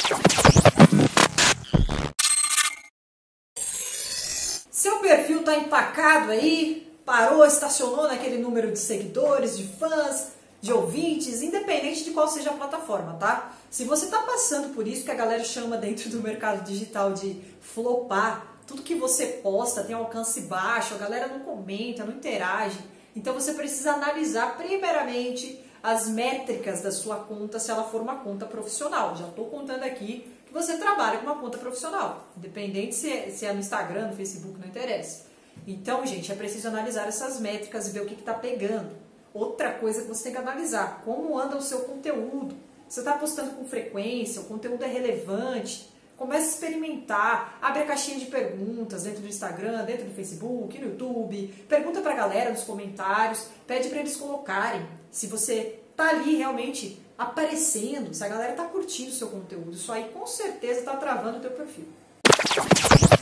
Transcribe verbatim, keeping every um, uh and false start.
Seu perfil está empacado aí, parou, estacionou naquele número de seguidores, de fãs, de ouvintes, independente de qual seja a plataforma, tá? Se você está passando por isso que a galera chama dentro do mercado digital de flopar, tudo que você posta tem alcance baixo, a galera não comenta, não interage, então você precisa analisar primeiramente as métricas da sua conta, se ela for uma conta profissional. Já estou contando aqui que você trabalha com uma conta profissional, independente se é, se é no Instagram, no Facebook, não interessa. Então, gente, é preciso analisar essas métricas e ver o que está pegando. Outra coisa que você tem que analisar, como anda o seu conteúdo. Você está postando com frequência, o conteúdo é relevante, comece a experimentar, abre a caixinha de perguntas dentro do Instagram, dentro do Facebook, no YouTube, pergunta para a galera nos comentários, pede para eles colocarem se você está ali realmente aparecendo, se a galera está curtindo o seu conteúdo. Isso aí com certeza está travando o teu perfil.